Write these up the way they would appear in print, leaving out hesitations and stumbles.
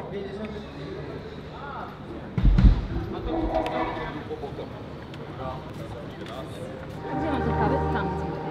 Gdzie mam te kawy? Tam.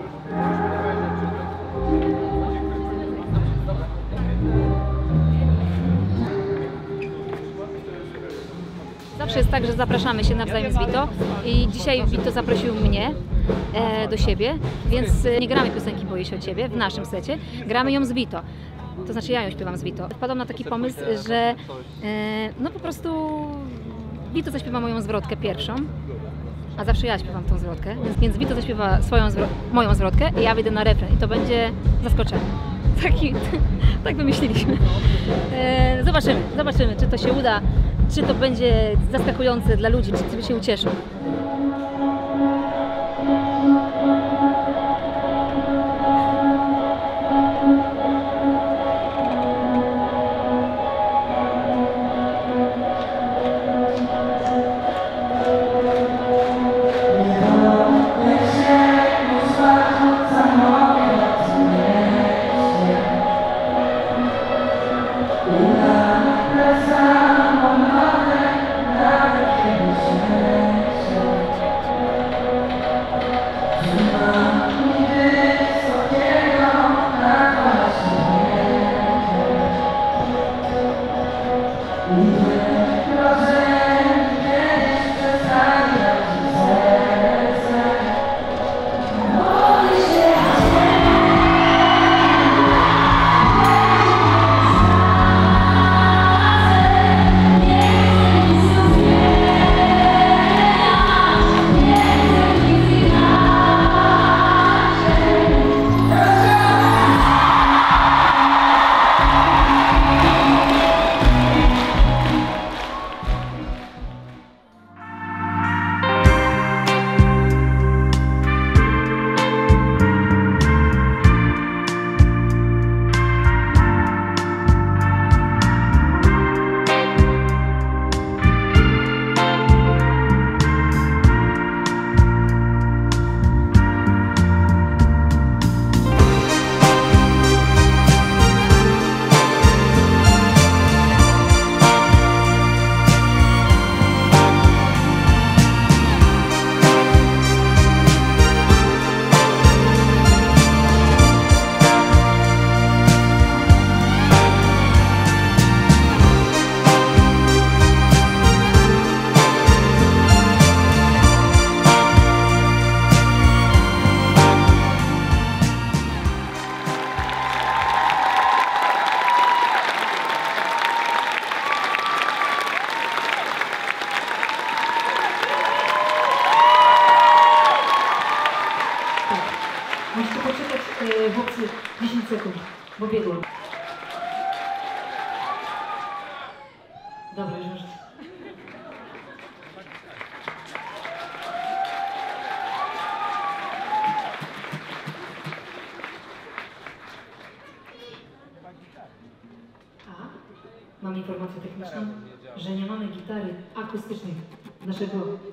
Zawsze jest tak, że zapraszamy się nawzajem z Vito i dzisiaj Vito zaprosił mnie do siebie, więc nie gramy piosenki Boję się o ciebie w naszym secie, gramy ją z Vito. To znaczy ja ją śpiewam z Vito. Wpadłam na taki pomysł, że no po prostu Vito zaśpiewa moją zwrotkę pierwszą, a zawsze ja śpiewam tą zwrotkę, więc Vito zaśpiewa moją zwrotkę i ja wyjdę na refren i to będzie zaskoczenie. Tak wymyśliliśmy. Zobaczymy, czy to się uda, czy to będzie zaskakujące dla ludzi, czy się ucieszą. Musicie poczekać w opcji 10 sekund, bo biegłam. Dobra, już. Mam informację techniczną, że nie mamy gitary akustycznej naszego...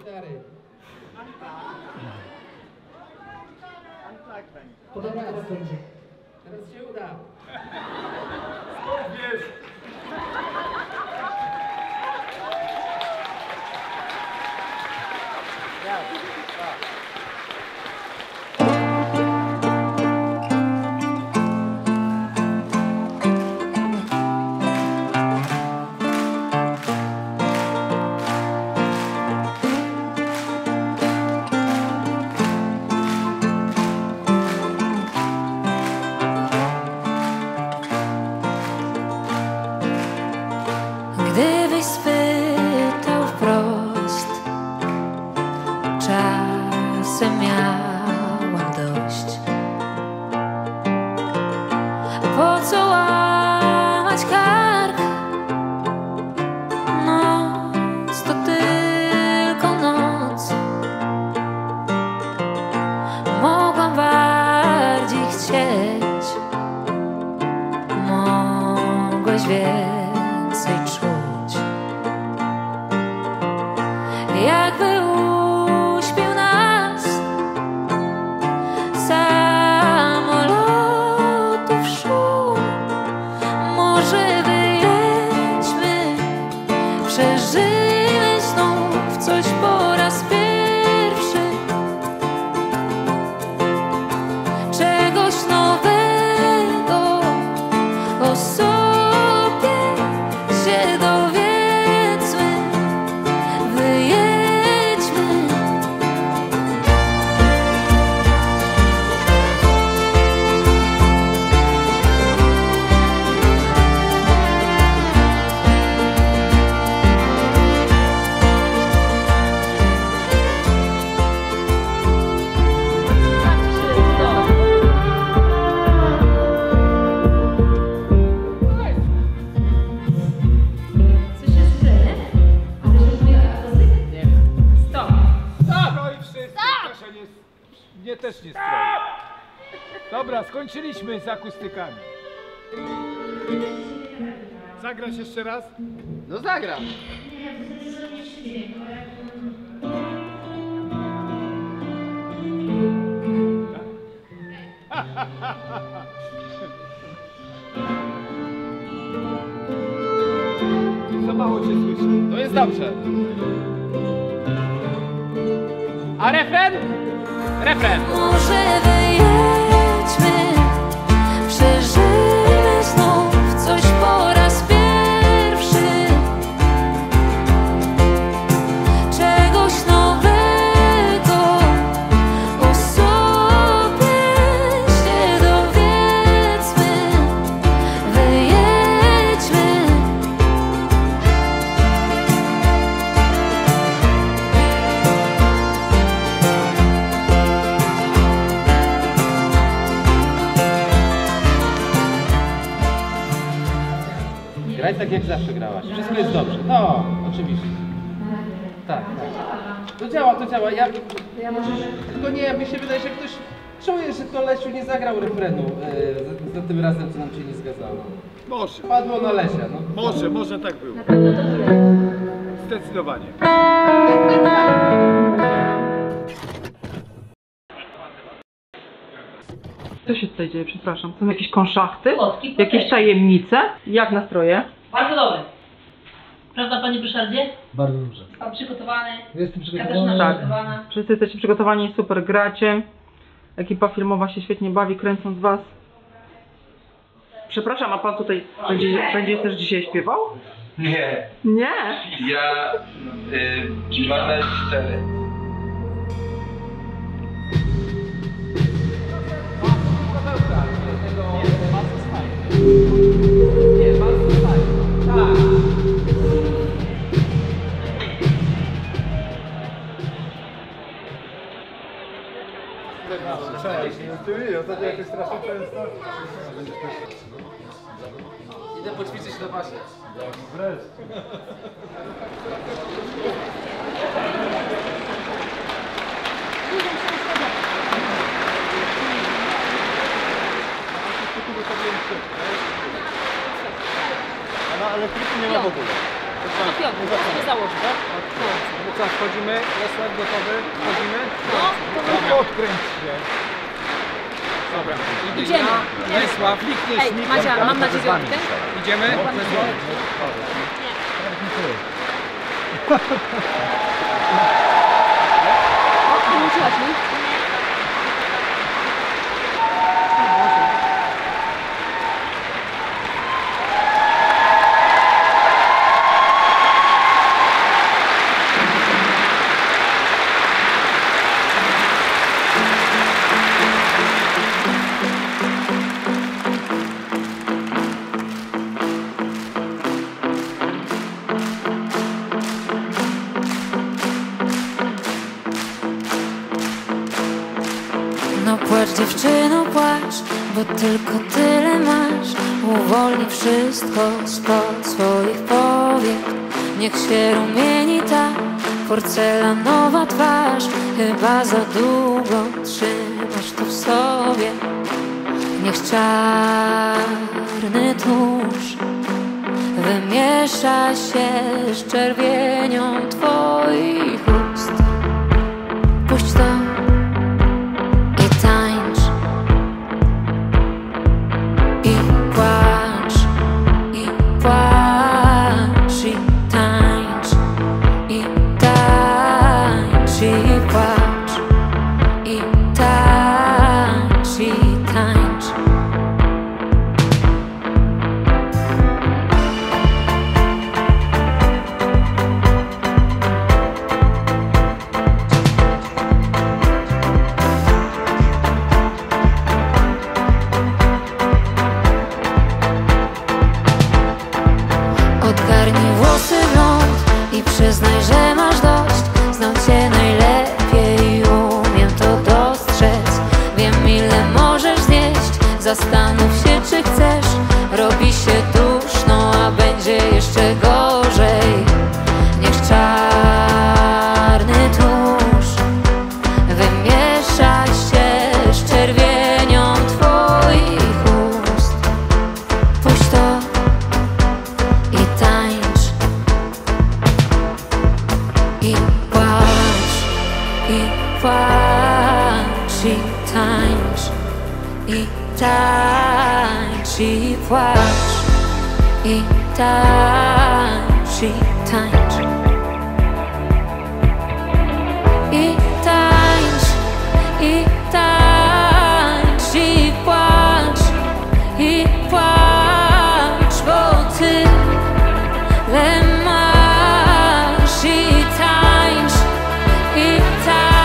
Podobnie teraz będzie. Teraz się uda. Skąd wiesz? Gdybyś spytał wprost, czasem miałam dość. Po co łamać kark? Noc to tylko noc. Mogłam bardziej chcieć, mogłeś więcej czuć. Jakby uśpił nas samolotów szum. Może wyjedźmy Mnie też nie stroi. Dobra, skończyliśmy z akustykami. Zagrasz jeszcze raz? No zagram. Za mało cię słyszę. To jest dobrze. A refren? Refren. Może wyjedźmy, przeżyjmy znów coś po raz pierwszy, czegoś nowego o sobie się dowiedzmy, wyjedźmy. Graj tak jak zawsze grałaś. Wszystko jest dobrze. No, oczywiście. Tak, tak. To działa, to działa. Tylko nie, mi się wydaje, że ktoś czuje, że to Lesiu nie zagrał refrenu za tym razem, co nam się nie zgadzało. Może, Padło na Lesia, no. może tak było. Zdecydowanie. Co się tutaj dzieje, przepraszam? Są jakieś konszachty? Plotki, Jakieś tajemnice? Jak nastroje? Bardzo dobre. Prawda, panie Ryszardzie? Bardzo dobrze. Pan przygotowany. Jestem Katarzyna przygotowany. Tak. przygotowana. Wszyscy jesteście przygotowani, super gracie. Ekipa filmowa się świetnie bawi, kręcąc was. Przepraszam, a pan tutaj będzie też dzisiaj śpiewał? Nie, Nie! ja 12-4. Idę poćwiczyć na basie. Ale klipu nie ma w ogóle. Piotr, sobie założyć, tak? No co, wchodzimy? Lesław gotowy? Wchodzimy? No, Odkręć się. Dobra. idziemy. Lesław, klikniesz Ej, Madzia, mam na dziewiątkę. Idziemy? Lesław? O, wyłączyłaś mi? No płacz dziewczyno, płacz, bo tylko tyle masz. Uwolnij wszystko spod swoich powiek. Niech się rumieni ta porcelanowa twarz. Chyba za długo trzymasz to w sobie. Niech czarny tłuszcz wymiesza się z czerwienią twoich ust. Puść to i tańcz, i płacz, i płacz, i tańcz, i tańcz, i płacz, i tańcz, i tańcz. Odgarnij włosy w ląd i przyznaj, że masz dość. Znam cię najlepiej i umiem to dostrzec. Wiem, ile możesz znieść. Zastanów się, czy chcesz. Robi się duszno, a będzie jeszcze gorzej. Niech czarny tłuszcz wymiesza i tańcz, i tańcz, i płacz, i tańcz, i tańcz, i tańcz, i tańcz, i płacz, bo tyle masz. I tańcz, i tańcz.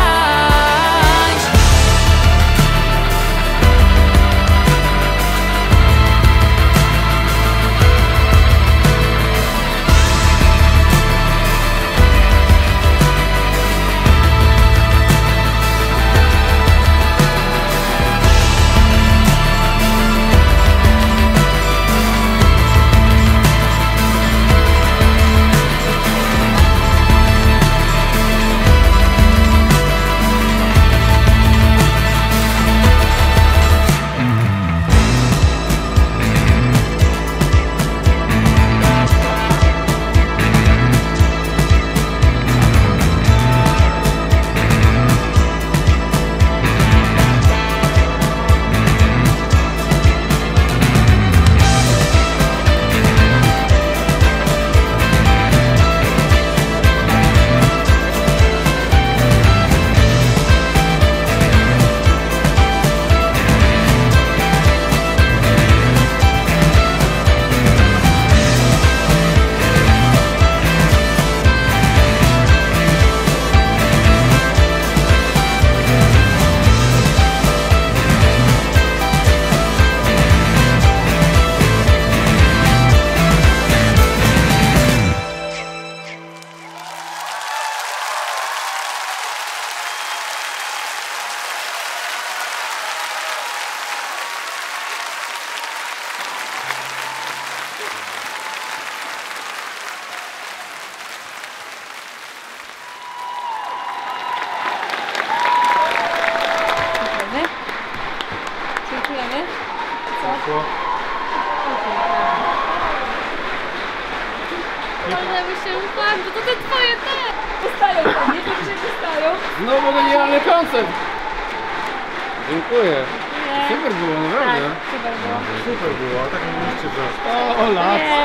Dziękujemy. Ale mi się upadł, bo to te twoje te! Dostają to, nie wiem, czy dostają. No bo genialny koncept. Dziękuję. Super było, naprawdę. Tak, super było. Super było, tak mówiliście, że... O, lat. Nie.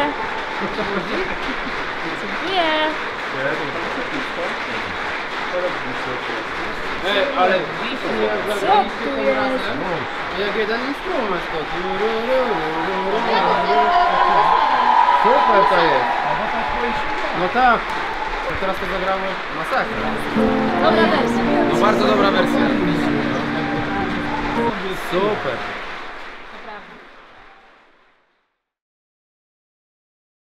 Dziękuję. Ej, ale wiśnie jak Co zagraliście tu tym jest? razem, jak jeden instrument to... Super to jest. No tak. To teraz to zagramy masakra. Dobra wersja. No bardzo dobra wersja. Super.